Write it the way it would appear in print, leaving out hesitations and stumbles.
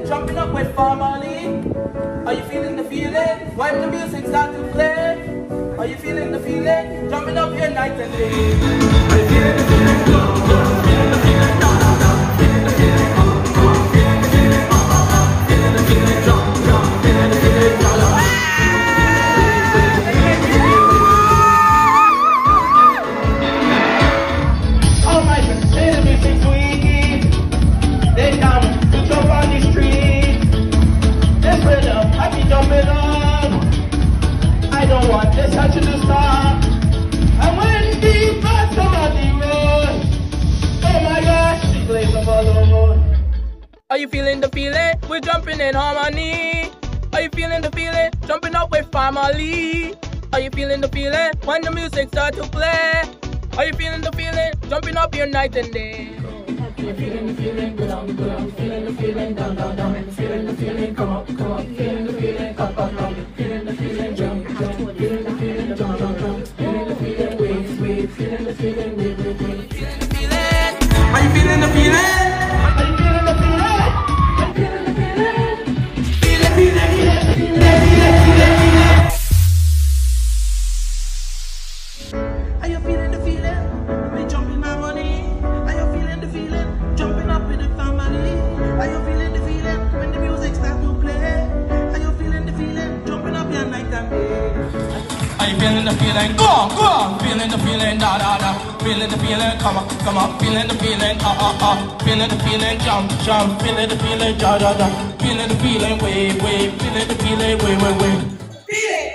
jumping up with family. Are you feeling the feeling? When the music starts to play. Are you feeling the feeling? Jumping up here night and day. Are you feeling the feeling? Feeling the feeling, da da da. Feeling the feeling, feeling the feeling, feeling the feeling, jump, jump, feeling the feeling, da da. All my friends, say the music sweet. They down to jump on the street. They spread up, I be jumping up. I don't want this action to stop. And when the bus come on the road, oh my gosh, the place of all over. Are you feeling the feeling? We're jumping in harmony. Are you feeling the feeling? Jumping up with family. Are you feeling the feeling? When the music starts to play. Are you feeling the feeling? Jumping up here night and day. Are you feeling the feeling? Go down, go down. Feeling the feeling, down, down, down. Feeling the feeling, come up, come up. Feeling the feeling, up, up, up. Feeling the feeling, jump, jump. Feeling the feeling, jump, jump, jump. Feeling the feeling, wave, wave. Feeling the feeling, wave, wave, wave. Feeling the feeling? Are you feeling the feeling? Are you feeling the feeling? Are you feeling the feeling? Feeling, feeling, feeling, feeling, feeling, feeling. Are you feeling the feeling? We jumping harmony. Are you feeling the feeling? Jumping up with the family. Are you feeling the feeling? When the music starts to play. Are you feeling the feeling? Jumping up your night and day. Are you feeling the feeling? Go on, go on. Feeling the feeling, da da da. Feeling the feeling, come on. Feeling the feeling, Feeling the feeling, jump, jump. Feeling the feeling, da da da. Feeling the feeling, wave, wave. Feeling the feeling, wave, wave, wave. Feel it.